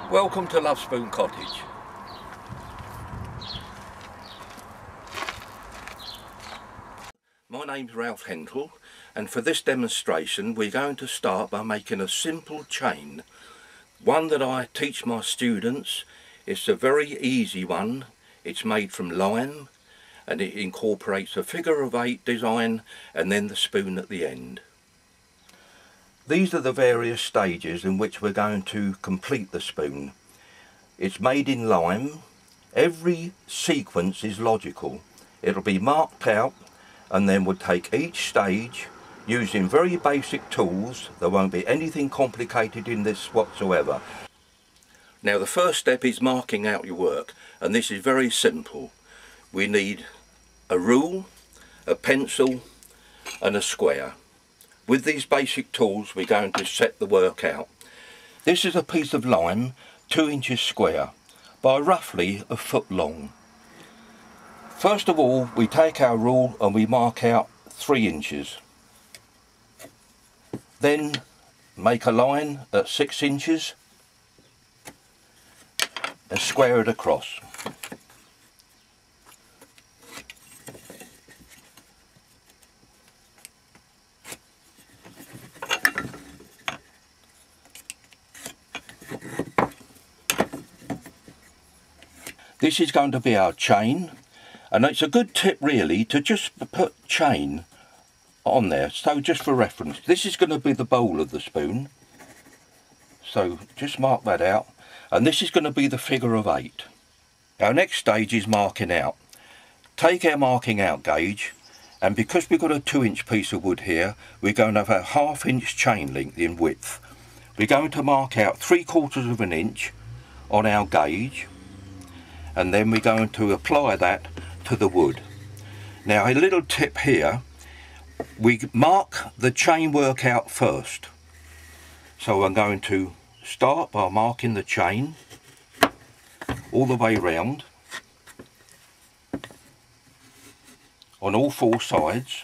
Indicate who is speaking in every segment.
Speaker 1: Welcome to Love Spoon Cottage. My name's Ralph Hentall, and for this demonstration we're going to start by making a simple chain, one that I teach my students. It's a very easy one. It's made from lime and it incorporates a figure of 8 design and then the spoon at the end. These are the various stages in which we're going to complete the spoon. It's made in lime. Every sequence is logical. It'll be marked out, and then we'll take each stage using very basic tools. There won't be anything complicated in this whatsoever. Now the first step is marking out your work, and this is very simple. We need a rule, a pencil and a square. With these basic tools we're going to set the work out. This is a piece of lime 2 inches square by roughly a foot long. First of all we take our rule and we mark out 3 inches. Then make a line at 6 inches and square it across. This is going to be our chain, and it's a good tip really to just put chain on there, so just for reference. This is going to be the bowl of the spoon, so just mark that out, and this is going to be the figure of 8. Our next stage is marking out. Take our marking out gauge, and because we've got a 2-inch piece of wood here, we're going to have a 1/2 inch chain length in width. We're going to mark out 3/4 of an inch on our gauge, and then we're going to apply that to the wood. Now a little tip here, we mark the chain work out first. So I'm going to start by marking the chain all the way round on all 4 sides.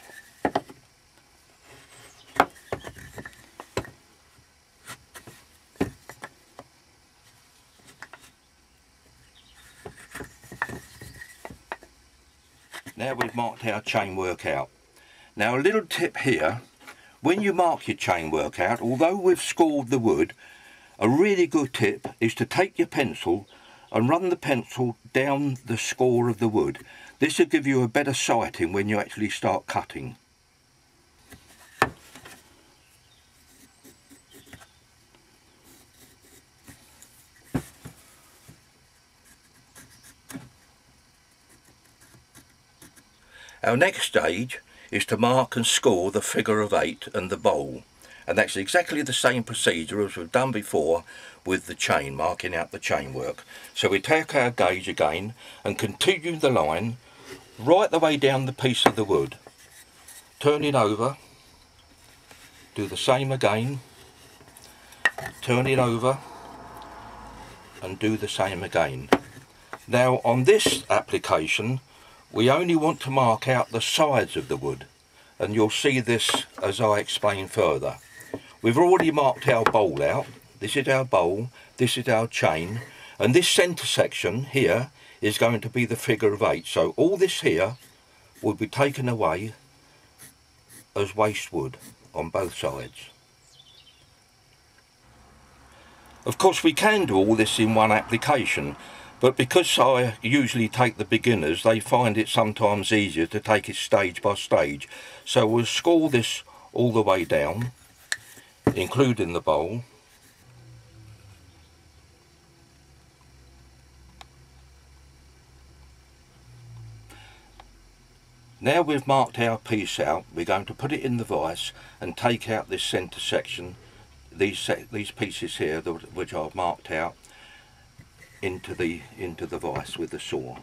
Speaker 1: Now we've marked our chain work out. Now a little tip here, when you mark your chain work out, although we've scored the wood, a really good tip is to take your pencil and run the pencil down the score of the wood. This will give you a better sighting when you actually start cutting. Our next stage is to mark and score the figure of 8 and the bowl, and that's exactly the same procedure as we've done before with the chain, marking out the chain work. So we take our gauge again and continue the line right the way down the piece of the wood. Turn it over, do the same again, turn it over and do the same again. Now on this application we only want to mark out the sides of the wood, and you'll see this as I explain further. We've already marked our bowl out. This is our bowl, this is our chain, and this centre section here is going to be the figure of 8. So all this here will be taken away as waste wood on both sides. Of course we can do all this in one application, but because I usually take the beginners, they find it sometimes easier to take it stage by stage. So we'll score this all the way down, including the bowl. Now we've marked our piece out, we're going to put it in the vise and take out this centre section, these pieces here which I've marked out, into the vise with the saw.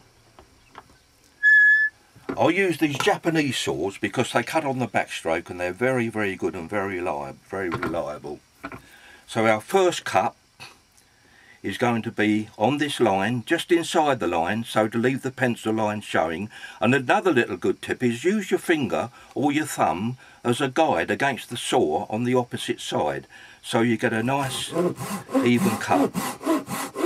Speaker 1: I use these Japanese saws because they cut on the backstroke and they're very good and very reliable. So our first cut is going to be on this line, just inside the line, so to leave the pencil line showing. And another little good tip is use your finger or your thumb as a guide against the saw on the opposite side, so you get a nice even cut.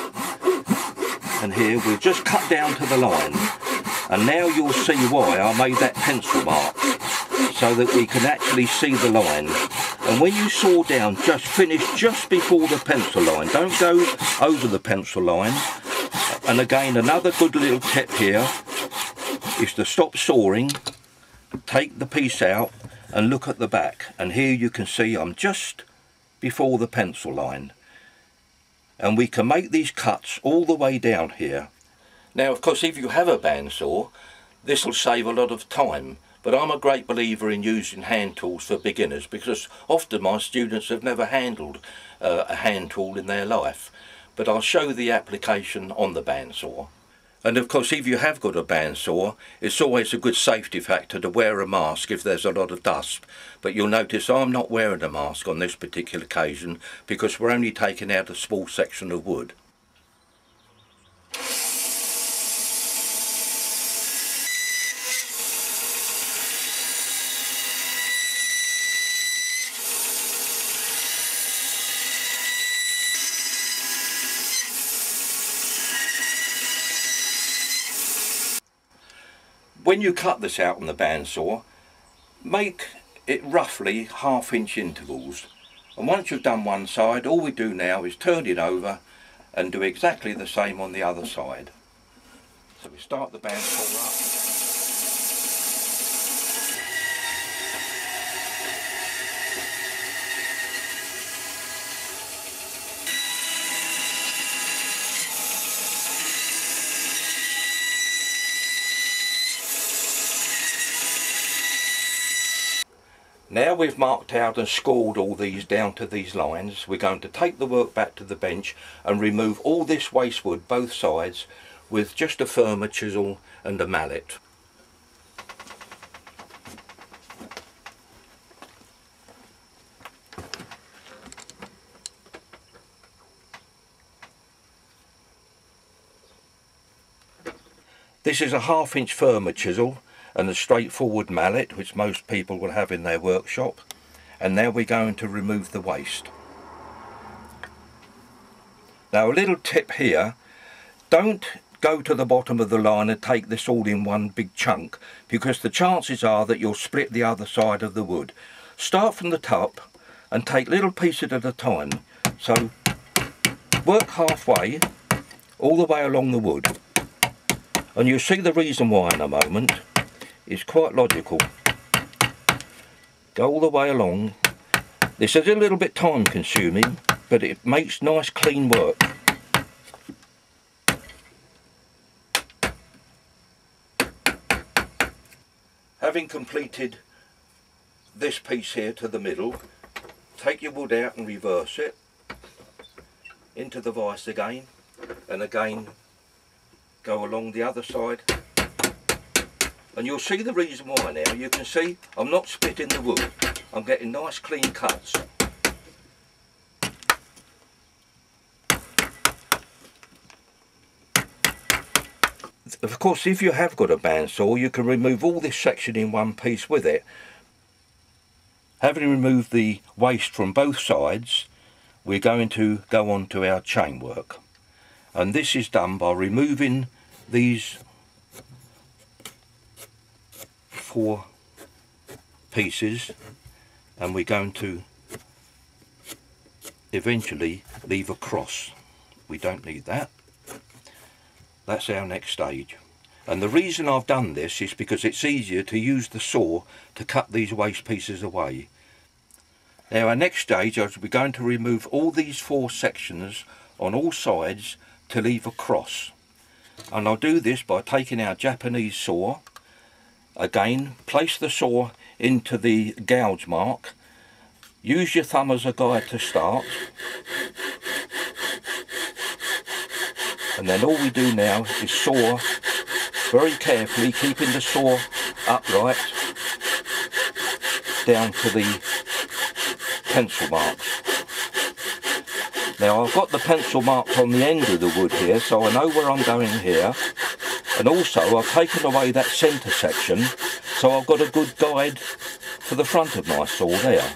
Speaker 1: and here we've just cut down to the line, and now you'll see why I made that pencil mark, so that we can actually see the line. And when you saw down, just finish just before the pencil line, don't go over the pencil line. And again, another good little tip here is to stop sawing, take the piece out and look at the back, and here you can see I'm just before the pencil line, and we can make these cuts all the way down here. Now of course, if you have a bandsaw, this will save a lot of time, but I'm a great believer in using hand tools for beginners, because often my students have never handled a hand tool in their life. But I'll show the application on the bandsaw. And of course, if you have got a bandsaw, it's always a good safety factor to wear a mask if there's a lot of dust. But you'll notice I'm not wearing a mask on this particular occasion, because we're only taking out a small section of wood. When you cut this out on the bandsaw, make it roughly 1/2 inch intervals, and once you've done one side, all we do now is turn it over and do exactly the same on the other side. So we start the bandsaw up. Now we've marked out and scored all these down to these lines, we're going to take the work back to the bench and remove all this waste wood, both sides, with just a firmer chisel and a mallet. This is a 1/2 inch firmer chisel and a straightforward mallet, which most people will have in their workshop. And now we're going to remove the waste. Now a little tip here, don't go to the bottom of the line and take this all in one big chunk, because the chances are that you'll split the other side of the wood. Start from the top and take little pieces at a time. So work halfway all the way along the wood, and you'll see the reason why in a moment. It's quite logical. Go all the way along. This is a little bit time consuming, but it makes nice clean work. Having completed this piece here to the middle, take your wood out and reverse it into the vise again, and again go along the other side. And you'll see the reason why now. You can see I'm not splitting the wood. I'm getting nice clean cuts. Of course, if you have got a bandsaw, you can remove all this section in one piece with it. Having removed the waste from both sides, we're going to go on to our chain work. And this is done by removing these 4 pieces, and we're going to eventually leave a cross. We don't need that. That's our next stage. And the reason I've done this is because it's easier to use the saw to cut these waste pieces away. Now our next stage is we're going to remove all these 4 sections on all sides to leave a cross. And I'll do this by taking our Japanese saw. Again, place the saw into the gouge mark. Use your thumb as a guide to start. And then all we do now is saw very carefully, keeping the saw upright down to the pencil marks. Now I've got the pencil mark on the end of the wood here, so I know where I'm going here. And also I've taken away that centre section, so I've got a good guide for the front of my saw there.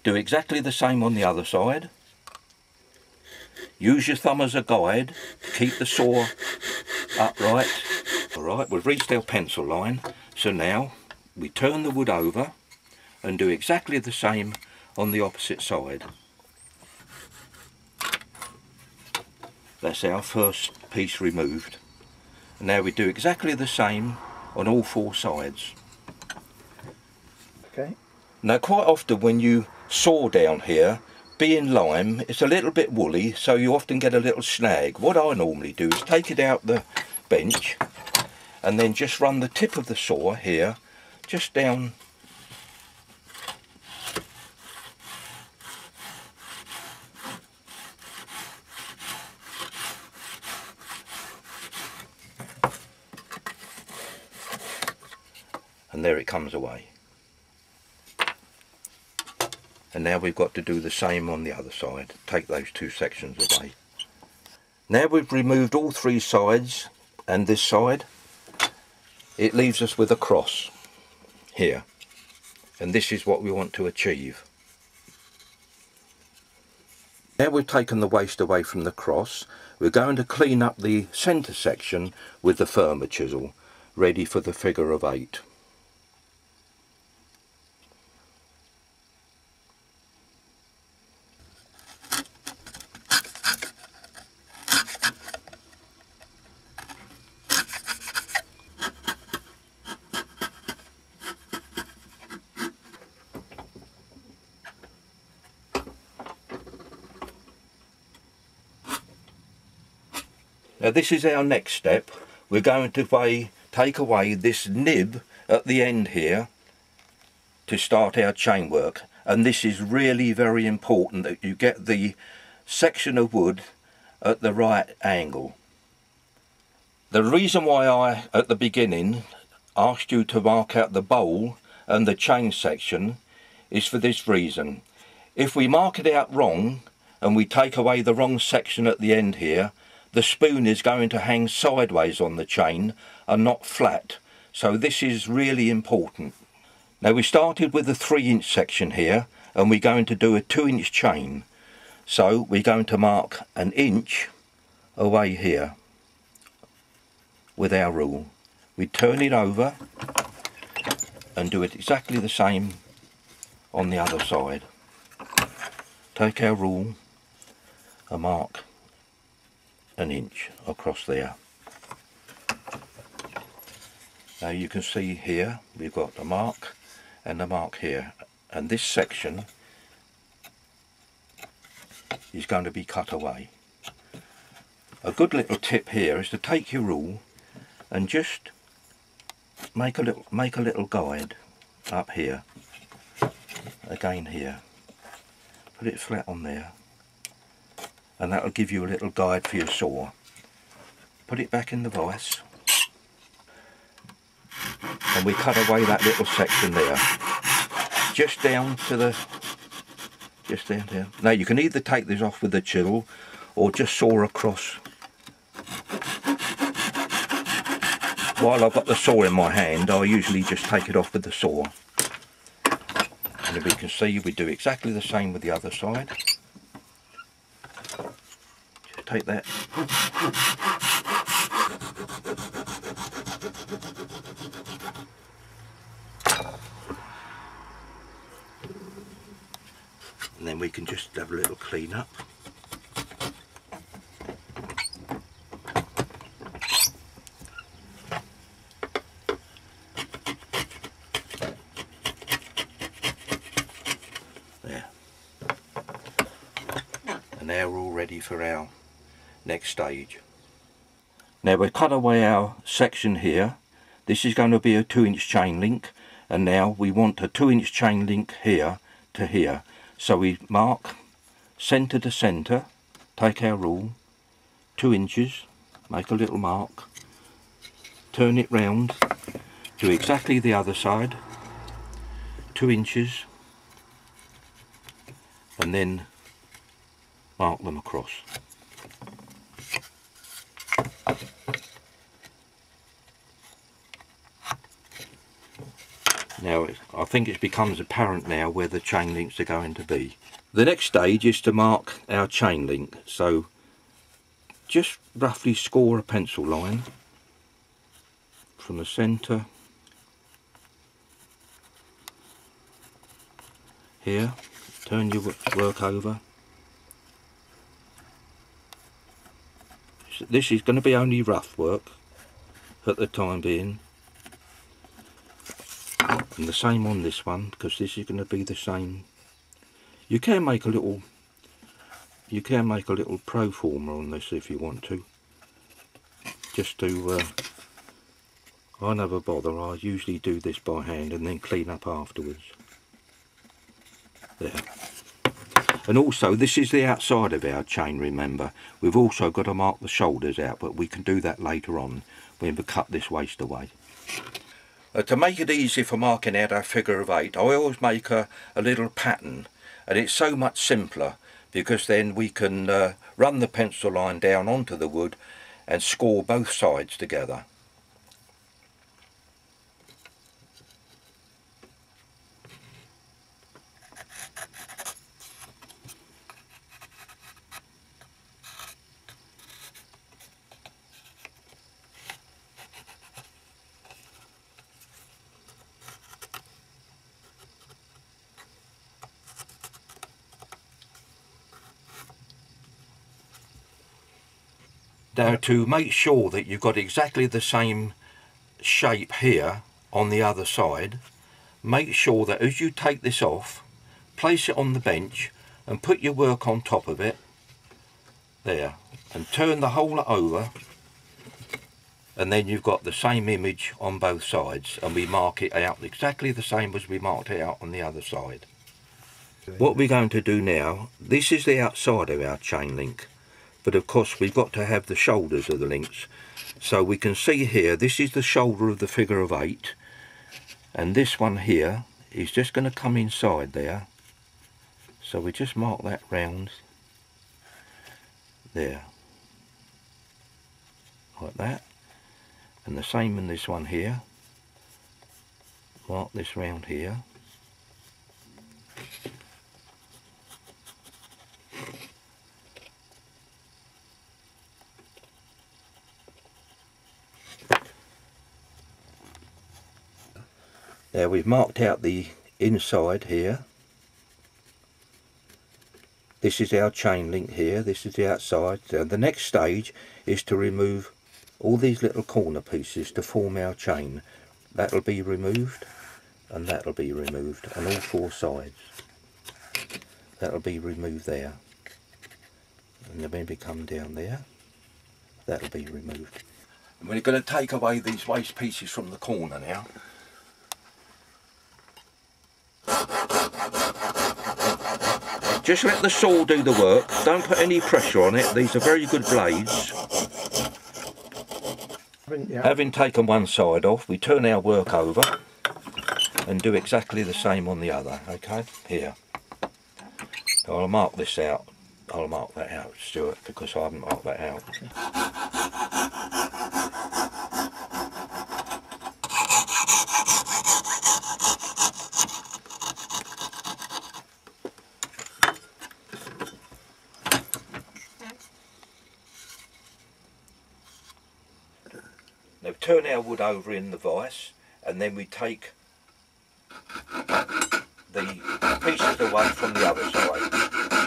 Speaker 1: Do exactly the same on the other side. Use your thumb as a guide, keep the saw upright. Alright, we've reached our pencil line, so now we turn the wood over and do exactly the same on the opposite side. That's our first piece removed. And now we do exactly the same on all four sides.
Speaker 2: Okay.
Speaker 1: Now quite often when you saw down here, being lime, it's a little bit woolly, so you often get a little snag. What I normally do is take it out the bench and then just run the tip of the saw here just down and there it comes away. And now we've got to do the same on the other side. Take those two sections away. Now we've removed all three sides and this side, it leaves us with a cross here. And this is what we want to achieve. Now we've taken the waste away from the cross, we're going to clean up the centre section with the firmer chisel, ready for the figure of 8. Now this is our next step. We're going to take away this nib at the end here to start our chain work, and this is really very important that you get the section of wood at the right angle. The reason why I at the beginning asked you to mark out the bowl and the chain section is for this reason. If we mark it out wrong and we take away the wrong section at the end here, the spoon is going to hang sideways on the chain and not flat. So this is really important. Now we started with a 3-inch section here and we're going to do a 2-inch chain. So we're going to mark 1 inch away here with our rule. We turn it over and do it exactly the same on the other side. Take our rule and mark 1 inch across there. Now you can see here we've got a mark and a mark here, and this section is going to be cut away. A good little tip here is to take your rule and just make a little guide up here, again here, put it flat on there, and that will give you a little guide for your saw. Put it back in the vise and we cut away that little section there, just down there. Now you can either take this off with the chisel or just saw across. While I've got the saw in my hand, I usually just take it off with the saw. And as we can see, we do exactly the same with the other side. Just take that. And then we can just have a little clean up. There. And now we're all ready for our next stage. Now we've cut away our section here. This is going to be a 2-inch chain link, and now we want a 2-inch chain link here to here. So we mark centre to centre, take our rule, 2 inches, make a little mark, turn it round, do exactly the other side, 2 inches, and then mark them across. Now I think it becomes apparent now where the chain links are going to be. The next stage is to mark our chain link, so just roughly score a pencil line from the centre here, turn your work over. So this is going to be only rough work at the time being, and the same on this one, because this is going to be the same. You can make a little pro forma on this if you want to, just to I never bother. I usually do this by hand and then clean up afterwards. There. And also, this is the outside of our chain, remember. We've also got to mark the shoulders out, but we can do that later on when we cut this waist away. To make it easy for marking out our figure of 8, I always make a little pattern, and it's so much simpler because then we can run the pencil line down onto the wood and score both sides together. Now, to make sure that you've got exactly the same shape here on the other side, make sure that as you take this off, place it on the bench and put your work on top of it, there, and turn the whole over, and then you've got the same image on both sides, and we mark it out exactly the same as we marked it out on the other side. What we're going to do now, this is the outside of our chain link. But of course we've got to have the shoulders of the links. So we can see here, this is the shoulder of the figure of 8. And this one here is just going to come inside there. So we just mark that round there. Like that. And the same in this one here. Mark this round here. Now we've marked out the inside here. This is our chain link here, this is the outside. And the next stage is to remove all these little corner pieces to form our chain. That'll be removed, and that'll be removed on all 4 sides. That'll be removed there. And then when we come down there, that'll be removed. And we're going to take away these waste pieces from the corner now. Just let the saw do the work, don't put any pressure on it, these are very good blades. Having taken one side off, we turn our work over and do exactly the same on the other, okay? Here. I'll mark this out, I'll mark that out, Stuart, because I haven't marked that out. Now turn our wood over in the vise, and then we take the pieces away from the other side.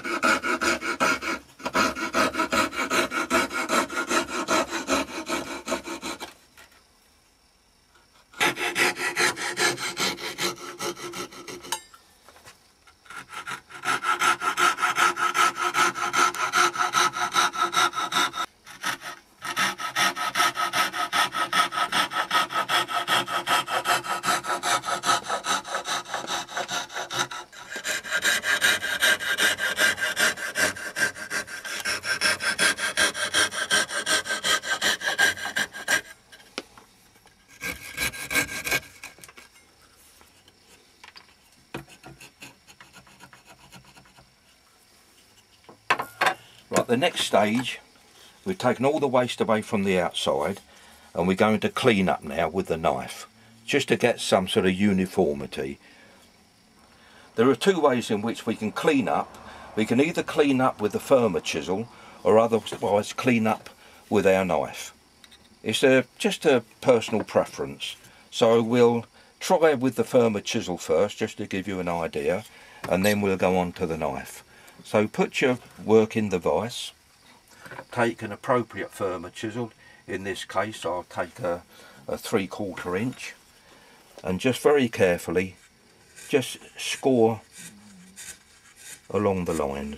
Speaker 1: Right, the next stage, we've taken all the waste away from the outside, and we're going to clean up now with the knife, just to get some sort of uniformity. There are two ways in which we can clean up. We can either clean up with a firmer chisel or otherwise clean up with our knife. It's just a personal preference. So we'll try with the firmer chisel first, just to give you an idea, and then we'll go on to the knife. So put your work in the vise, take an appropriate firmer chisel. In this case I'll take a 3/4 inch, and just very carefully just score along the lines.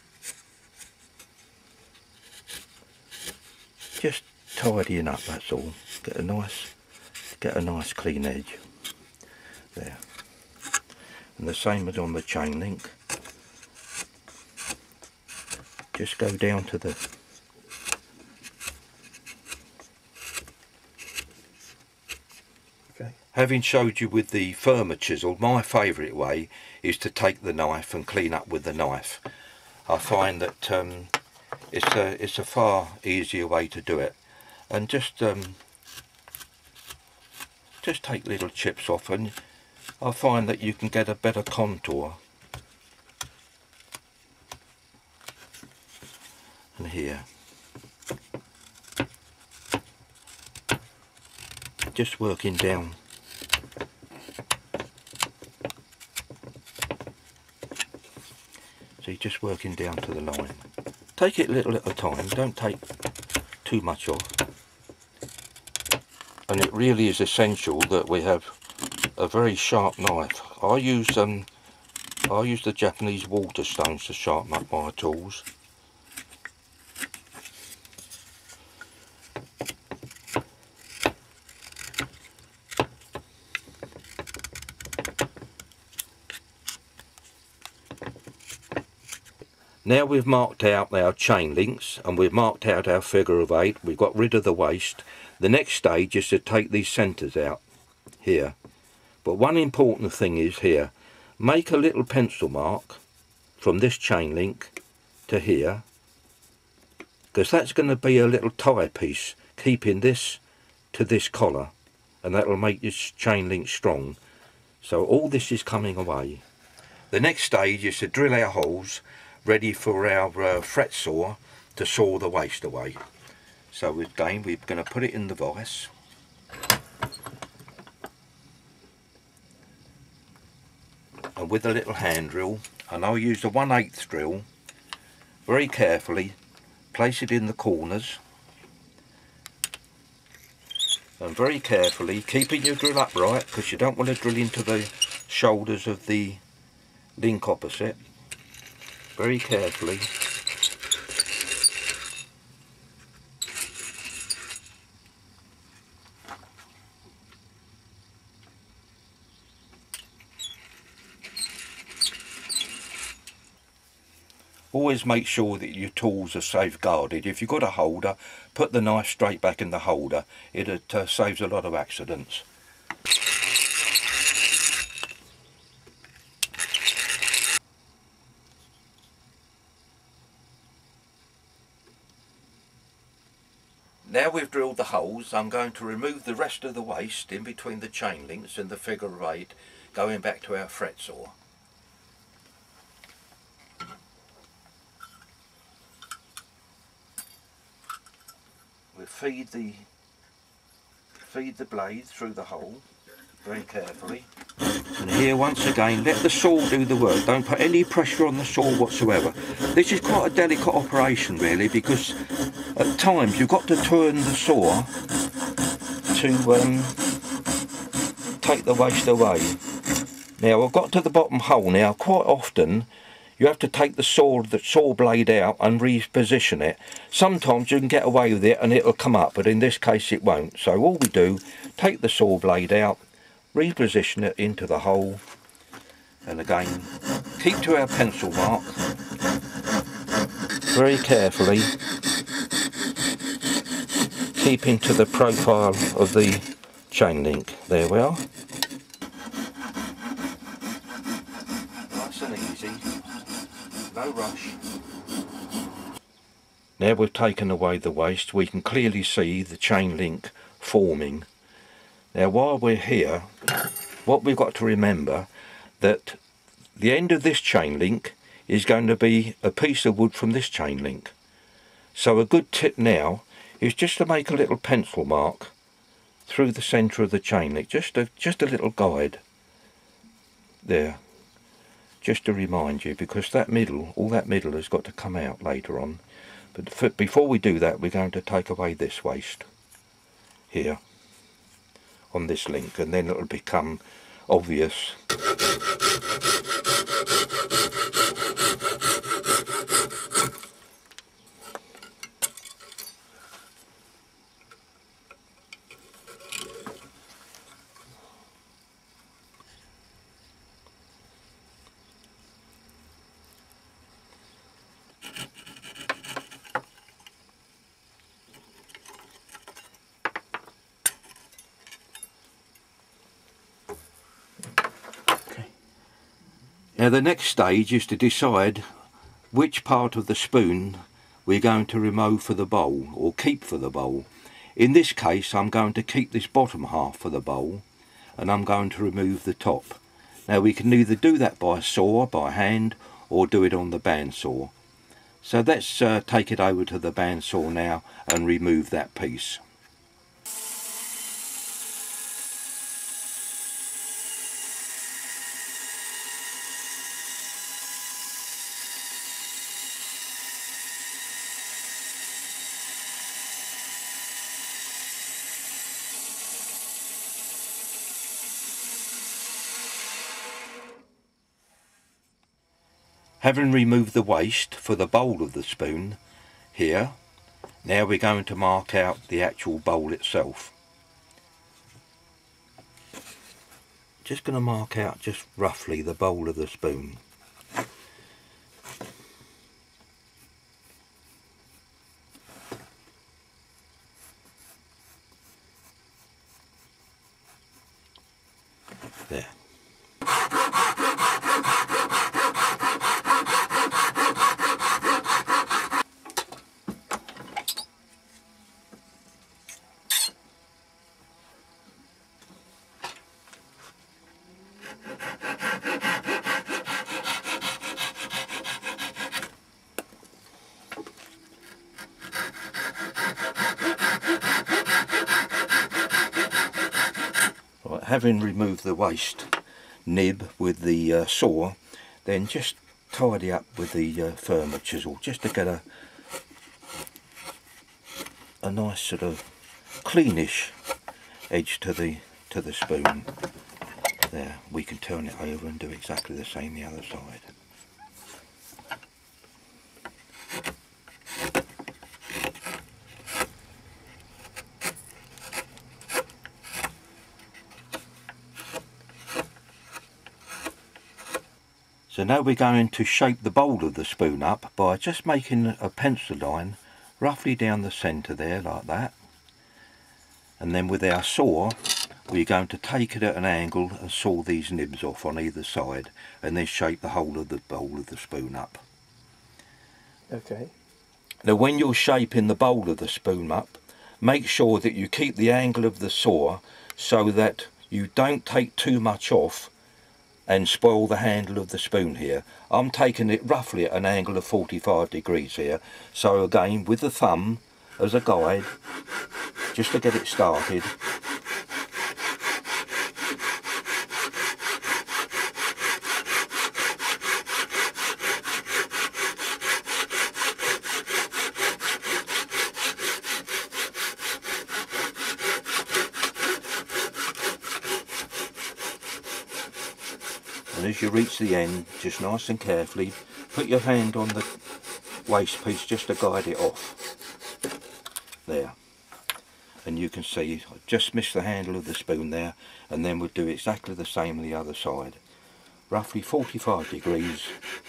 Speaker 1: Just tidying up, that's all. Get a nice clean edge there. And the same as on the chain link. Just go down to the Having showed you with the firmer chisel, my favourite way is to take the knife and clean up with the knife. I find that it's a far easier way to do it. And just take little chips off, and I find that you can get a better contour. And here, just working down. So you're just working down to the line. Take it little at a time, don't take too much off. And it really is essential that we have a very sharp knife. I use the Japanese water stones to sharpen up my tools. Now we've marked out our chain links and we've marked out our figure of 8, we've got rid of the waist. The next stage is to take these centres out here. But one important thing is here, make a little pencil mark from this chain link to here, because that's going to be a little tie piece keeping this to this collar, and that will make this chain link strong. So all this is coming away. The next stage is to drill our holes ready for our fret saw to saw the waist away. So again, we're going to put it in the vise. And with a little hand drill, and I'll use a 1/8 drill, very carefully place it in the corners. And very carefully, keeping your drill upright, because you don't want to drill into the shoulders of the link opposite. Very carefully. Always make sure that your tools are safeguarded. If you've got a holder, put the knife straight back in the holder. It saves a lot of accidents. Now we've drilled the holes, I'm going to remove the rest of the waste in between the chain links and the figure of 8, going back to our fret saw. We'll feed the blade through the hole very carefully. And here once again, let the saw do the work. Don't put any pressure on the saw whatsoever. This is quite a delicate operation really, because at times you've got to turn the saw to take the waste away. Now I've got to the bottom hole now. Quite often you have to take the saw blade out and reposition it. Sometimes you can get away with it and it'll come up, but in this case it won't. So all we do, take the saw blade out, reposition it into the hole, and again keep to our pencil mark very carefully, keeping to the profile of the chain link. There we are. Nice and easy, no rush. Now we've taken away the waste, we can clearly see the chain link forming. Now while we're here, what we've got to remember, that the end of this chain link is going to be a piece of wood from this chain link. So a good tip now is just to make a little pencil mark through the centre of the chain link, just a little guide there, just to remind you, because that middle, all that middle has got to come out later on. But before we do that, we're going to take away this waste here on this link, and then it'll become obvious. Now the next stage is to decide which part of the spoon we're going to remove for the bowl, or keep for the bowl. In this case I'm going to keep this bottom half for the bowl, and I'm going to remove the top. Now we can either do that by saw, by hand, or do it on the bandsaw. So let's take it over to the bandsaw now and remove that piece. Having removed the waste for the bowl of the spoon here, now we're going to mark out the actual bowl itself. Just going to mark out just roughly the bowl of the spoon. There. Having removed the waste nib with the saw, then just tidy up with the firmer chisel, just to get a nice sort of cleanish edge to the spoon. There, we can turn it over and do exactly the same the other side. So now we're going to shape the bowl of the spoon up by just making a pencil line roughly down the centre there, like that. And then with our saw, we're going to take it at an angle and saw these nibs off on either side, and then shape the whole of the bowl of the spoon up.
Speaker 2: Okay.
Speaker 1: Now when you're shaping the bowl of the spoon up, make sure that you keep the angle of the saw so that you don't take too much off and spoil the handle of the spoon here. I'm taking it roughly at an angle of 45 degrees here. So again, with the thumb as a guide, just to get it started. And as you reach the end, just nice and carefully, put your hand on the waste piece just to guide it off. There. And you can see, I just missed the handle of the spoon there, and then we'll do exactly the same on the other side. Roughly 45 degrees.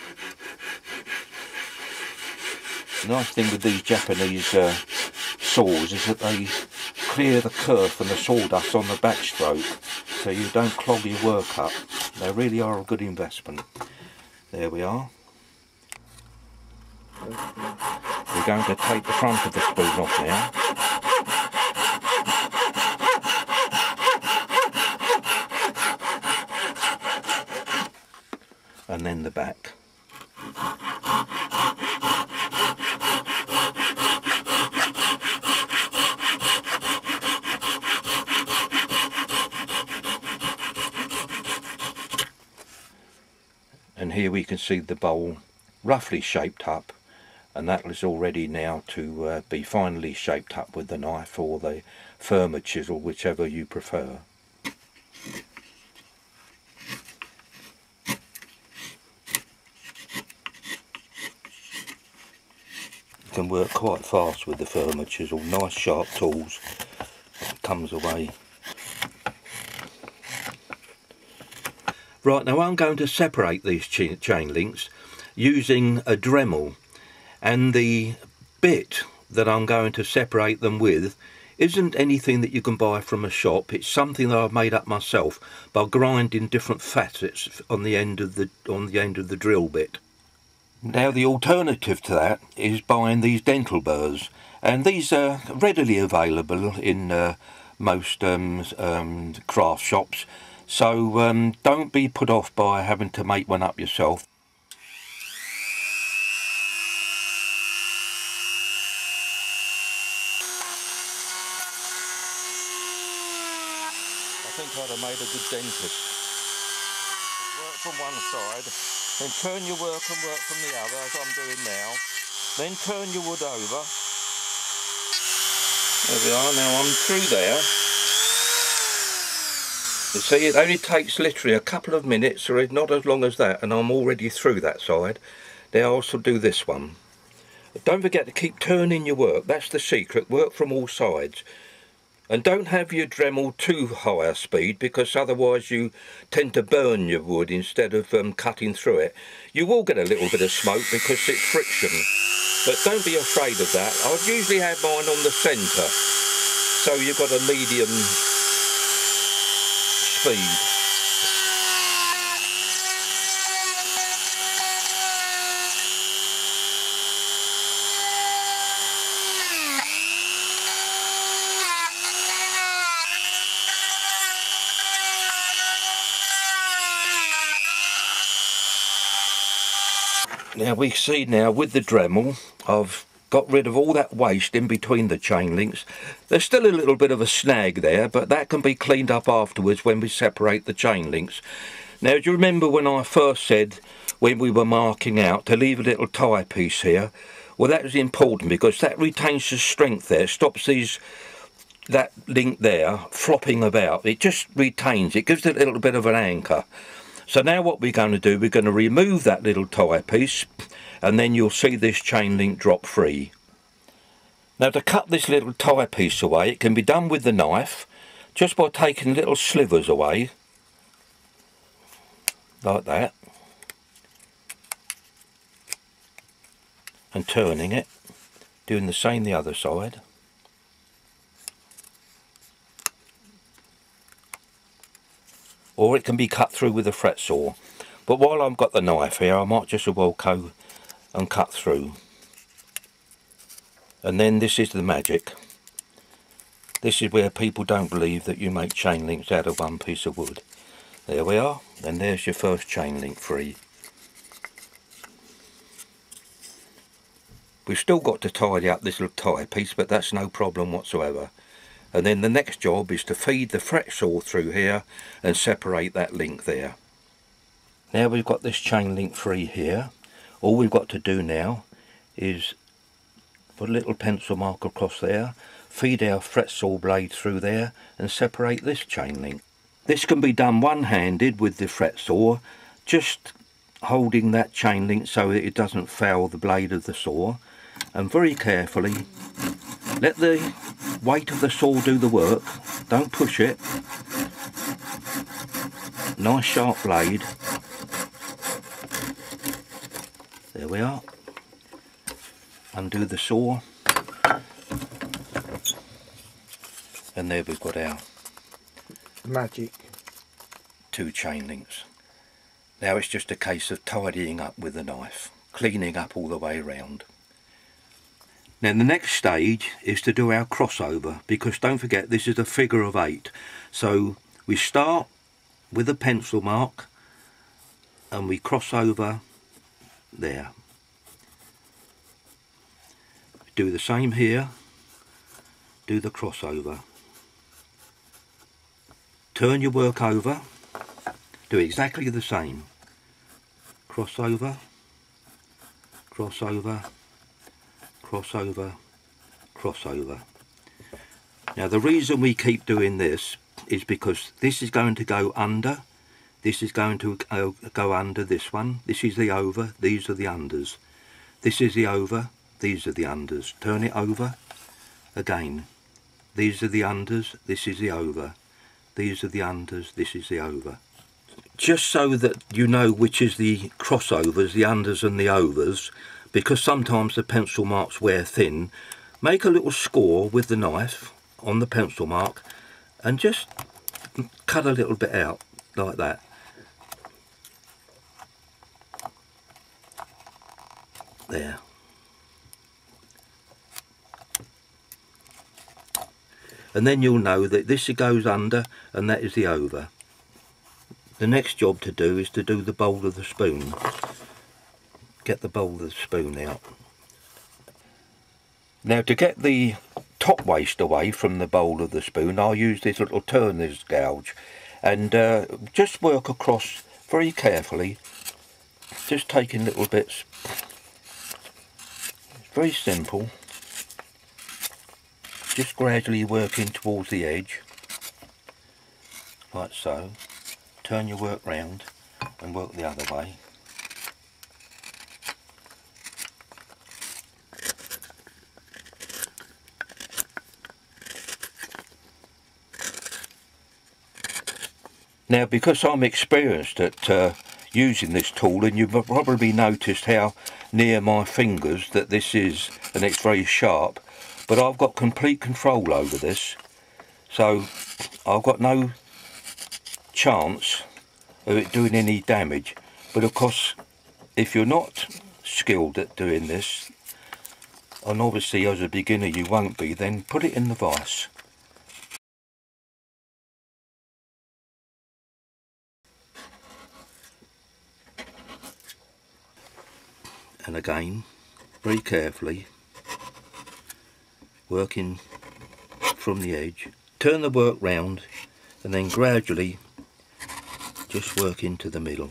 Speaker 1: The nice thing with these Japanese saws is that they clear the kerf and the sawdust on the backstroke, so you don't clog your work up. They really are a good investment. There we are. We're going to take the front of the spoon off now. And here we can see the bowl roughly shaped up, and that is already now to be finely shaped up with the knife or the firmer chisel, whichever you prefer. You can work quite fast with the firmer chisel, nice sharp tools, it comes away. Right, now I'm going to separate these chain links using a Dremel, and the bit that I'm going to separate them with isn't anything that you can buy from a shop. It's something that I've made up myself by grinding different facets on the end of the drill bit. Now the alternative to that is buying these dental burrs, and these are readily available in most craft shops, so don't be put off by having to make one up yourself. I think I'd have made a good dentist. Work from one side, then turn your work and work from the other, as I'm doing now. Then turn your wood over. There we are, now I'm through there. You see, it only takes literally a couple of minutes, or not as long as that, and I'm already through that side. Now I'll also do this one. But don't forget to keep turning your work, that's the secret, work from all sides. And don't have your Dremel too high a speed, because otherwise you tend to burn your wood instead of cutting through it. You will get a little bit of smoke because it's friction, but don't be afraid of that. I usually have mine on the centre, so you've got a medium speed. Now we see now with the Dremel, I've got rid of all that waste in between the chain links. There's still a little bit of a snag there, but that can be cleaned up afterwards when we separate the chain links. Now do you remember when I first said, when we were marking out, to leave a little tie piece here? Well, that is important because that retains the strength there, stops that link there flopping about. It just retains, it gives it a little bit of an anchor. So now what we're going to do, we're going to remove that little tie piece, and then you'll see this chain link drop free. Now to cut this little tie piece away, it can be done with the knife, just by taking little slivers away, like that, and turning it, doing the same the other side. Or it can be cut through with a fret saw. But while I've got the knife here, I might just as well go and cut through. And then this is the magic. This is where people don't believe that you make chain links out of one piece of wood. There we are, and there's your first chain link free. We've still got to tidy up this little tie piece, but that's no problem whatsoever. And then the next job is to feed the fret saw through here and separate that link there. Now we've got this chain link free here. All we've got to do now is put a little pencil mark across there, feed our fret saw blade through there and separate this chain link. This can be done one-handed with the fret saw, just holding that chain link so that it doesn't foul the blade of the saw, and very carefully let the weight of the saw do the work, don't push it. Nice sharp blade. There we are. Undo the saw. And there we've got our
Speaker 2: magic.
Speaker 1: 2 chain links. Now it's just a case of tidying up with the knife, cleaning up all the way around. Now the next stage is to do our crossover, because don't forget this is a figure of 8. So we start with a pencil mark and we cross over there. Do the same here, do the crossover. Turn your work over, do exactly the same. crossover, crossover, crossover, crossover. Now the reason we keep doing this is because this is going to go under, this is going to go under this one, this is the over, these are the unders. This is the over, these are the unders. Turn it over, again. These are the unders, this is the over. These are the unders, this is the over. Just so that you know which is the crossovers, the unders and the overs, because sometimes the pencil marks wear thin, make a little score with the knife on the pencil mark and just cut a little bit out like that. There. And then you'll know that this goes under and that is the over. The next job to do is to do the bowl of the spoon. Get the bowl of the spoon out. Now to get the top waste away from the bowl of the spoon, I'll use this little turner's gouge and just work across very carefully, just taking little bits. It's very simple. Just gradually working towards the edge, like so. Turn your work round and work the other way. Now because I'm experienced at using this tool, and you've probably noticed how near my fingers that this is, and it's very sharp, but I've got complete control over this, so I've got no chance of it doing any damage. But of course, if you're not skilled at doing this, and obviously as a beginner you won't be, then put it in the vise. And again, very carefully, working from the edge, turn the work round and then gradually just work into the middle.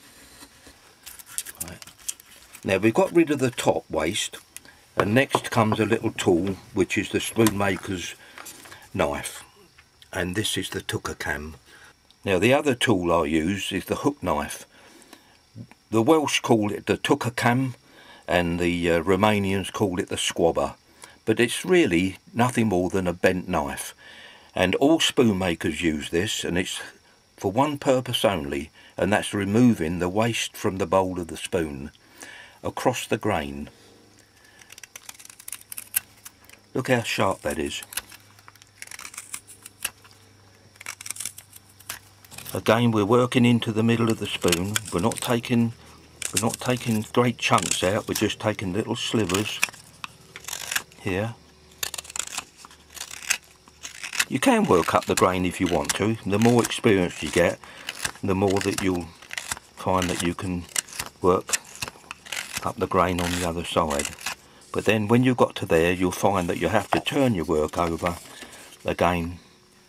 Speaker 1: Right. Now we've got rid of the top waste, and next comes a little tool which is the spoon maker's knife, and this is the tucker cam. Now the other tool I use is the hook knife. The Welsh call it the tucker cam and the Romanians call it the squabber, but it's really nothing more than a bent knife, and all spoon makers use this, and it's for one purpose only, and that's removing the waste from the bowl of the spoon across the grain. Look how sharp that is. Again, we're working into the middle of the spoon. We're not taking great chunks out, we're just taking little slivers here. You can work up the grain if you want to. The more experience you get, the more that you'll find that you can work up the grain on the other side. But then when you've got to there, you'll find that you have to turn your work over again.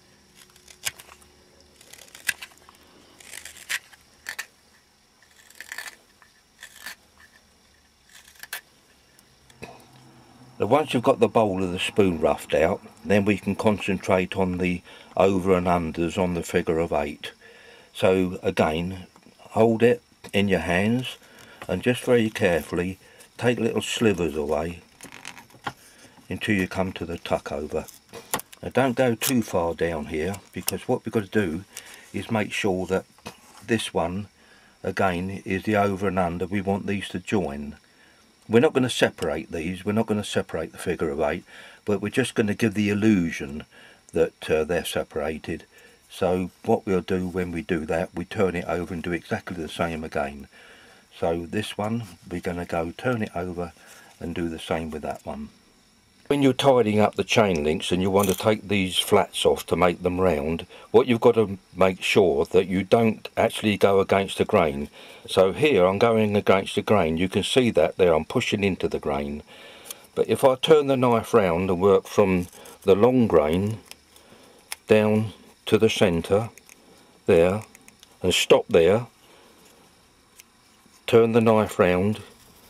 Speaker 1: Now once you've got the bowl of the spoon roughed out, then we can concentrate on the over and unders on the figure of 8. So again, hold it in your hands and just very carefully take little slivers away until you come to the tuck over. Now don't go too far down here, because what we've got to do is make sure that this one again is the over and under. We want these to join. We're not going to separate these, we're not going to separate the figure of 8, but we're just going to give the illusion that they're separated. So what we'll do when we do that, we turn it over and do exactly the same again. So this one, we're going to go turn it over and do the same with that one. When you're tidying up the chain links and you want to take these flats off to make them round, what you've got to make sure that you don't actually go against the grain. So here I'm going against the grain, you can see that there, I'm pushing into the grain. But if I turn the knife round and work from the long grain down to the centre there and stop there, turn the knife round,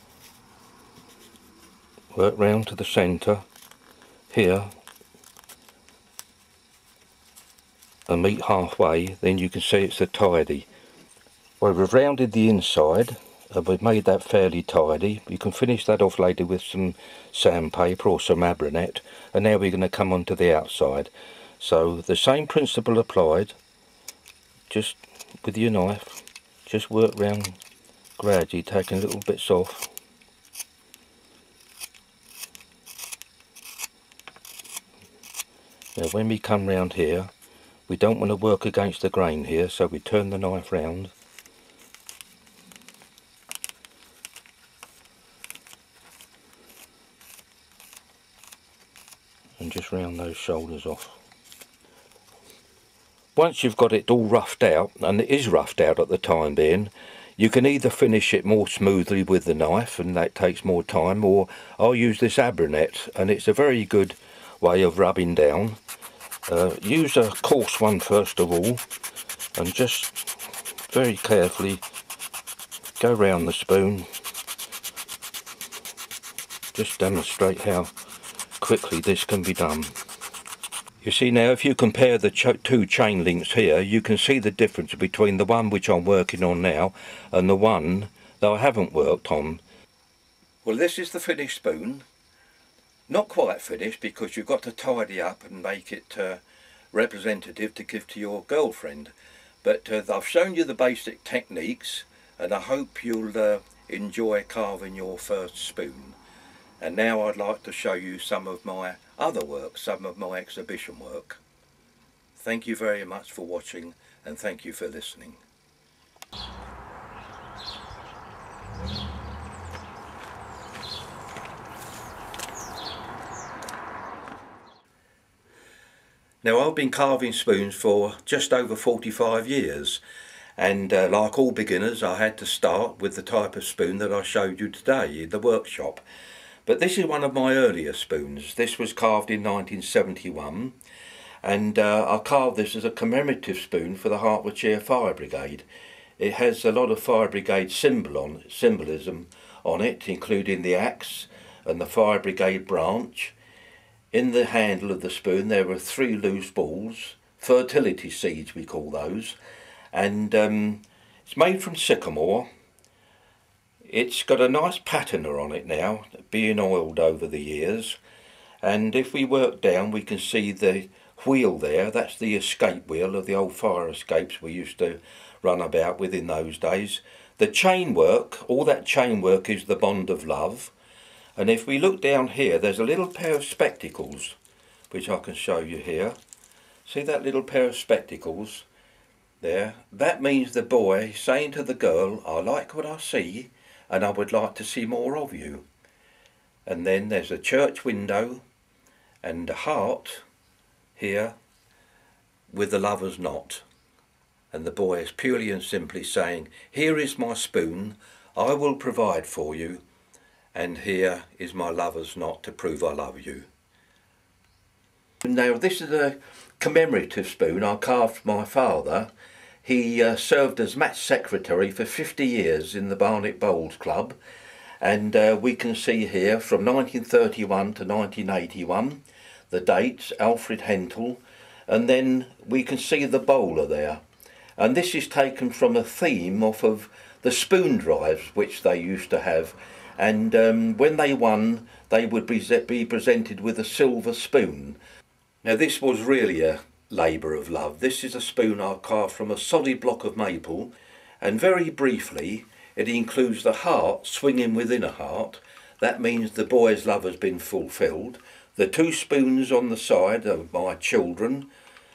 Speaker 1: work round to the centre here and meet halfway, then you can see it's a tidy. Well, we've rounded the inside and we've made that fairly tidy. You can finish that off later with some sandpaper or some abranet, and now we're going to come on to the outside. So the same principle applied, just with your knife, just work round gradually, taking little bits off. Now when we come round here, we don't want to work against the grain here, so we turn the knife round and just round those shoulders off. Once you've got it all roughed out, and it is roughed out at the time being, you can either finish it more smoothly with the knife, and that takes more time, or I'll use this abranet, and it's a very good way of rubbing down. Use a coarse one first of all, and just very carefully go round the spoon. Just demonstrate how quickly this can be done. You see now, if you compare the two chain links here, you can see the difference between the one which I'm working on now and the one that I haven't worked on. Well, this is the finished spoon. Not quite finished, because you've got to tidy up and make it representative to give to your girlfriend. But I've shown you the basic techniques, and I hope you'll enjoy carving your first spoon. And now I'd like to show you some of my other work, some of my exhibition work. Thank you very much for watching, and thank you for listening. Now, I've been carving spoons for just over 45 years, and like all beginners, I had to start with the type of spoon that I showed you today in the workshop. But this is one of my earlier spoons. This was carved in 1971, and I carved this as a commemorative spoon for the Hertfordshire Fire Brigade. It has a lot of Fire Brigade symbolism on it, including the axe and the Fire Brigade branch. In the handle of the spoon there are 3 loose balls, fertility seeds we call those, and it's made from sycamore. It's got a nice patina on it now, being oiled over the years, and if we work down we can see the wheel there. That's the escape wheel of the old fire escapes we used to run about with in those days. The chain work, all that chain work is the bond of love, and if we look down here there's a little pair of spectacles which I can show you here. See that little pair of spectacles there? That means the boy saying to the girl, I like what I see, and I would like to see more of you. And then there's a church window and a heart here with the lover's knot. And the boy is purely and simply saying, here is my spoon, I will provide for you, and here is my lover's knot to prove I love you. Now this is a commemorative spoon I carved for my father. He served as match secretary for 50 years in the Barnet Bowls Club, and we can see here from 1931 to 1981 the dates, Alfred Hentall, and then we can see the bowler there. And this is taken from a theme off of the spoon drives which they used to have, and when they won they would be presented with a silver spoon. Now this was really a labour of love. This is a spoon I carved from a solid block of maple, and very briefly it includes the heart swinging within a heart. That means the boy's love has been fulfilled. The 2 spoons on the side are my children.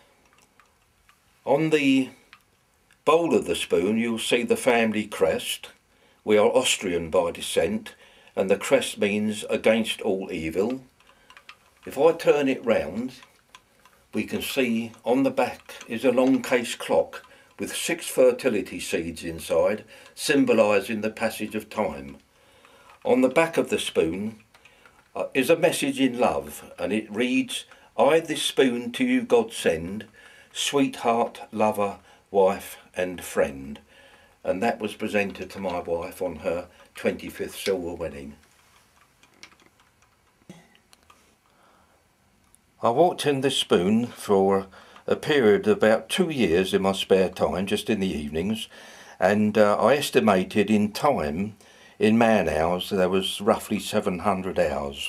Speaker 1: On the bowl of the spoon you'll see the family crest. We are Austrian by descent, and the crest means against all evil. If I turn it round, we can see on the back is a long case clock with 6 fertility seeds inside, symbolising the passage of time. On the back of the spoon is a message in love, and it reads, I this spoon to you God send, sweetheart, lover, wife and friend. and that was presented to my wife on her 25th silver wedding. I walked in this spoon for a period of about 2 years in my spare time, just in the evenings, and I estimated in time, in man hours, there was roughly 700 hours.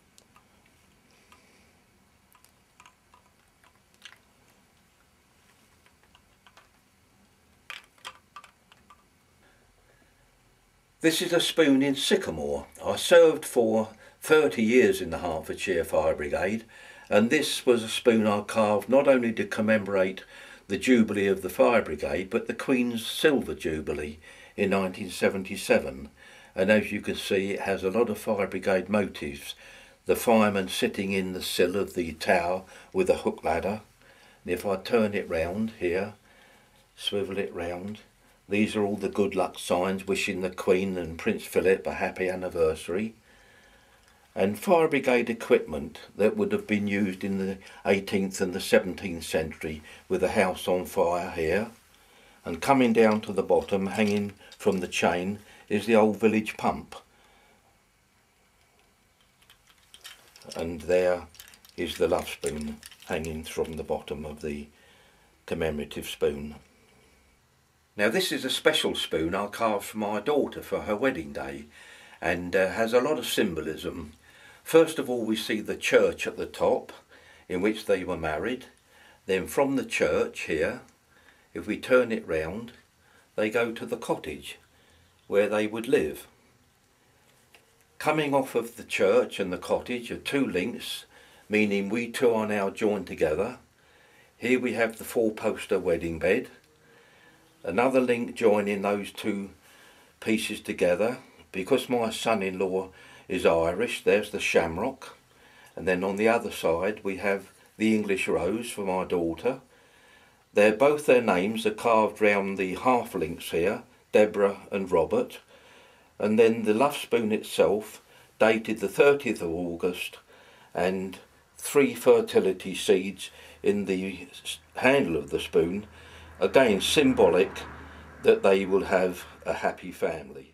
Speaker 1: This is a spoon in sycamore. I served for 30 years in the Hertfordshire Fire Brigade, and this was a spoon I carved not only to commemorate the Jubilee of the Fire Brigade, but the Queen's Silver Jubilee in 1977. And as you can see, it has a lot of Fire Brigade motifs. The fireman sitting in the sill of the tower with a hook ladder. And if I turn it round here, swivel it round, these are all the good luck signs wishing the Queen and Prince Philip a happy anniversary. And fire brigade equipment that would have been used in the 18th and the 17th century, with a house on fire here. And coming down to the bottom, hanging from the chain, is the old village pump. And there is the love spoon hanging from the bottom of the commemorative spoon. Now this is a special spoon I carved for my daughter for her wedding day, and has a lot of symbolism. First of all, we see the church at the top in which they were married. Then from the church here, if we turn it round, they go to the cottage where they would live. Coming off of the church and the cottage are two links, meaning we two are now joined together. Here we have the four-poster wedding bed. Another link joining those two pieces together. Because my son-in-law is Irish, there's the shamrock. And then on the other side we have the English rose for my daughter. Both their names are carved round the half links here, Deborah and Robert. And then the love spoon itself, dated the 30th of August, and 3 fertility seeds in the handle of the spoon, again symbolic that they will have a happy family.